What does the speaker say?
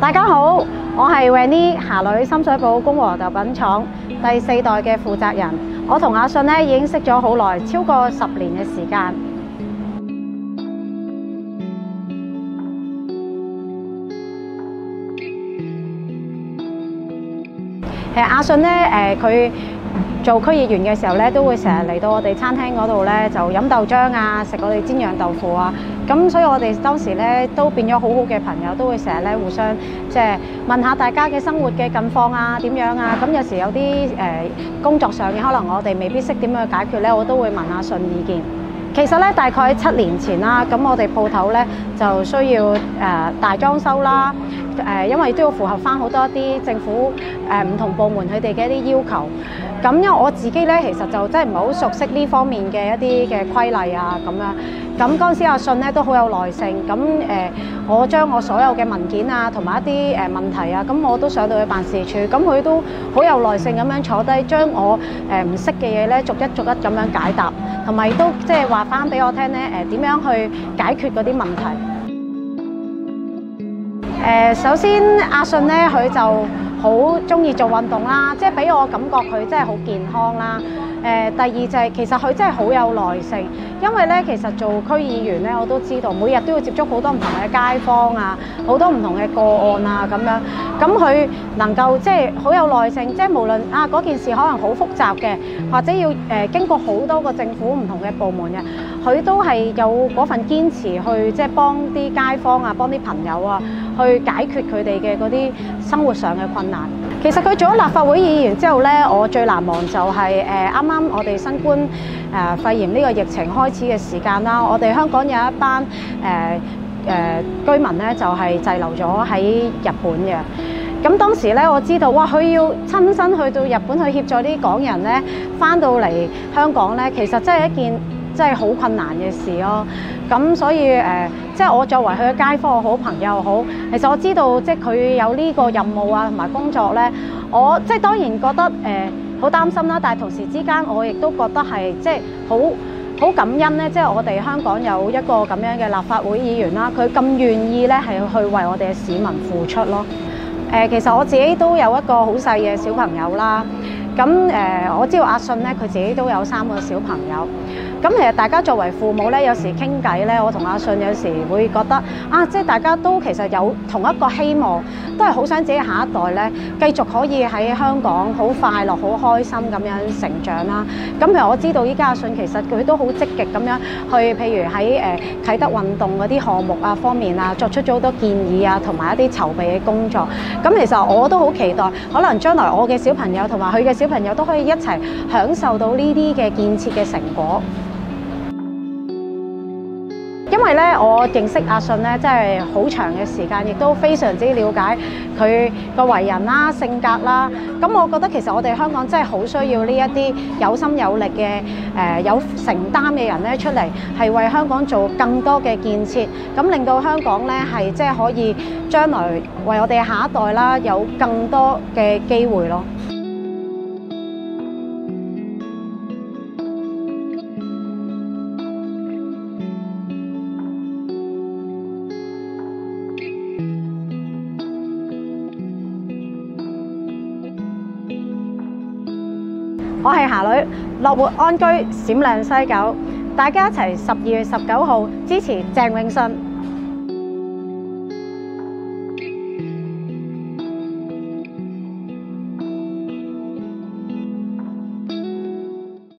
大家好，我係 Winnie 霞女深水埗公和豆品廠第4代嘅負責人。我同阿信咧已經識咗好耐，超過10年嘅時間。阿信咧，佢做區議員嘅時候咧，都會成日嚟到我哋餐廳嗰度咧，就飲豆漿啊，食我哋煎釀豆腐啊。咁所以我哋當時咧都變咗好好嘅朋友，都會成日咧互相即係問下大家嘅生活嘅近況啊，點樣啊。咁有時有啲工作上嘅可能我哋未必識點樣去解決咧，我都會問阿信意見。其實咧，大概7年前啦，咁我哋鋪頭咧就需要大裝修啦，因為都要符合翻好多啲政府唔同部門佢哋嘅一啲要求。咁因為我自己咧，其實就真係唔係好熟悉呢方面嘅一啲嘅規例啊咁樣。咁嗰陣時阿信咧都好有耐性，咁我將我所有嘅文件啊同埋一啲問題啊，咁我都上到去辦事處，咁佢都好有耐性咁樣坐低，將我唔識嘅嘢咧逐一咁樣解答，同埋都即係話翻俾我聽咧點樣去解決嗰啲問題。首先阿信咧佢就好中意做運動啦，即係俾我感覺佢真係好健康啦。第二就係其實佢真係好有耐性，因為咧其實做區議員咧我都知道，每日都要接觸好多唔同嘅街坊啊，好多唔同嘅個案啊咁樣。咁佢能夠即係好有耐性，即係無論嗰件事可能好複雜嘅，或者要經過好多個政府唔同嘅部門嘅，佢都係有嗰份堅持去即係幫啲街坊啊，幫啲朋友啊，去解決佢哋嘅嗰啲生活上嘅困難。其實佢做咗立法會議員之後咧，我最難忘就係啱啱我哋新冠肺炎呢個疫情開始嘅時間啦。我哋香港有一班居民咧就係滯留咗喺日本嘅。咁當時咧我知道哇，佢要親身去到日本去協助啲港人咧翻到嚟香港咧，其實真係一件真係好困難嘅事咯。咁所以即係我作為佢嘅街坊好朋友好，其實我知道即係佢有呢個任務啊同埋工作咧，我即係當然覺得好擔心啦，但係同時之間我亦都覺得係即係好感恩咧，即係我哋香港有一個咁樣嘅立法會議員啦，佢咁願意咧係去為我哋嘅市民付出咯。其實我自己都有一個好細嘅小朋友啦，咁我知道阿信咧佢自己都有3個小朋友。咁其實大家作為父母咧，有時傾偈咧，我同阿信有時會覺得即係大家都其實有同一個希望，都係好想自己下一代咧繼續可以喺香港好快樂、好開心咁樣成長啦。咁譬如我知道依家阿信其實佢都好積極咁樣去，譬如喺啟德運動嗰啲項目啊方面啊，作出咗好多建議啊，同埋一啲籌備嘅工作。咁其實我都好期待，可能將來我嘅小朋友同埋佢嘅小朋友都可以一齊享受到呢啲嘅建設嘅成果。因為咧，我認識阿信咧，真係好長嘅時間，亦都非常之了解佢個為人啦、性格啦。咁我覺得其實我哋香港真係好需要呢一啲有心有力嘅有承擔嘅人咧出嚟，係為香港做更多嘅建設，咁令到香港咧係即係可以將來為我哋下一代啦有更多嘅機會咯。我係霞女，樂活安居，閃亮西九，大家一齊12月19號支持鄭泳舜。